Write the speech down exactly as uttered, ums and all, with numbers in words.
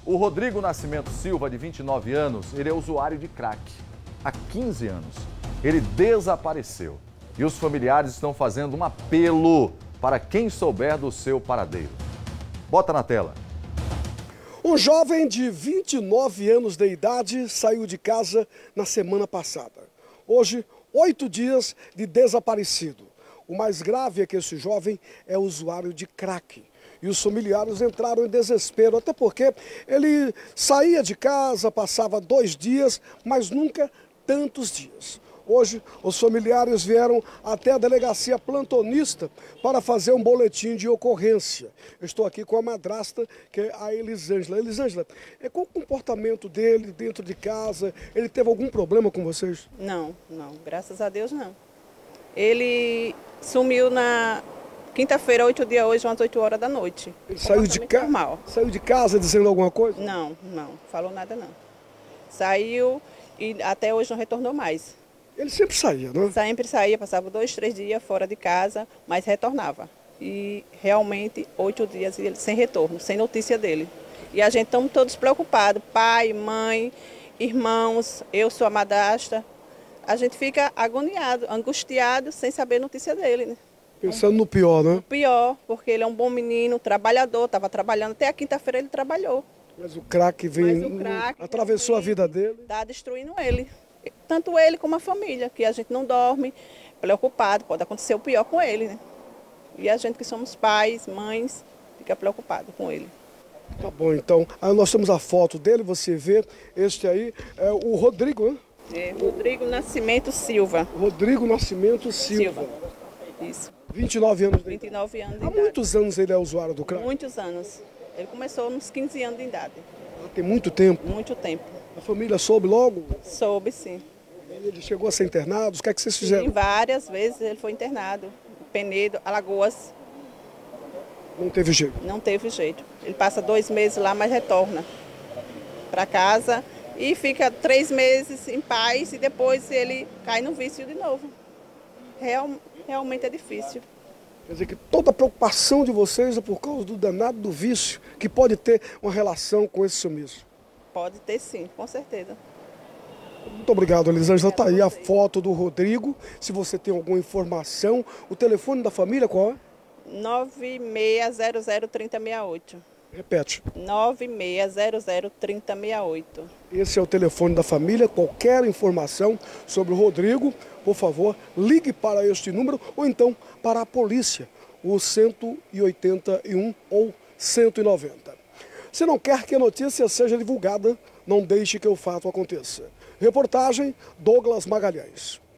O Rodrigo Nascimento Silva, de vinte e nove anos, ele é usuário de crack. Há quinze anos, ele desapareceu. E os familiares estão fazendo um apelo para quem souber do seu paradeiro. Bota na tela. Um jovem de vinte e nove anos de idade saiu de casa na semana passada. Hoje, oito dias de desaparecido. O mais grave é que esse jovem é usuário de crack. E os familiares entraram em desespero, até porque ele saía de casa, passava dois dias, mas nunca tantos dias. Hoje, os familiares vieram até a delegacia plantonista para fazer um boletim de ocorrência. Eu estou aqui com a madrasta, que é a Elisângela. Elisângela, qual o comportamento dele dentro de casa? Ele teve algum problema com vocês? Não, não. Graças a Deus, não. Ele sumiu na quinta-feira, oito dias hoje, umas oito horas da noite. Ele saiu de, ca... saiu de casa dizendo alguma coisa? Não, não. Falou nada, não. Saiu e até hoje não retornou mais. Ele sempre saía, não é? Sempre saía, passava dois, três dias fora de casa, mas retornava. E realmente, oito dias sem retorno, sem notícia dele. E a gente estamos todos preocupados, pai, mãe, irmãos, eu sou a madrasta. A gente fica agoniado, angustiado, sem saber a notícia dele, né? Pensando no pior, né? No pior, porque ele é um bom menino, trabalhador, estava trabalhando, até a quinta-feira ele trabalhou. Mas o crack vem, o crack atravessou a vida dele. Está destruindo ele. Tanto ele como a família, que a gente não dorme, preocupado, pode acontecer o pior com ele, né? E a gente que somos pais, mães, fica preocupado com ele. Tá bom, então. Aí nós temos a foto dele, você vê, este aí é o Rodrigo, né? É, Rodrigo Nascimento Silva. Rodrigo Nascimento Silva. Silva. Isso. vinte e nove anos de vinte e nove anos de Há idade. muitos anos ele é usuário do crack? Muitos anos. Ele começou nos quinze anos de idade. Tem muito tempo? Muito tempo. A família soube logo? Soube, sim. Ele chegou a ser internado? O que é que vocês fizeram? Sim, várias vezes ele foi internado. Penedo, Alagoas. Não teve jeito? Não teve jeito. Ele passa dois meses lá, mas retorna para casa e fica três meses em paz e depois ele cai no vício de novo. Real, realmente é difícil. Quer dizer que toda a preocupação de vocês é por causa do danado do vício, que pode ter uma relação com esse sumiço? Pode ter sim, com certeza. Muito obrigado, Elisângela. Está aí a foto do Rodrigo. Se você tem alguma informação, o telefone da família qual é? nove seis zero zero, três zero seis oito. Repete. nove seis zero zero, três zero seis oito. Esse é o telefone da família. Qualquer informação sobre o Rodrigo, por favor, ligue para este número ou então para a polícia, o cento e oitenta e um ou cento e noventa. Se não quer que a notícia seja divulgada, não deixe que o fato aconteça. Reportagem Douglas Magalhães.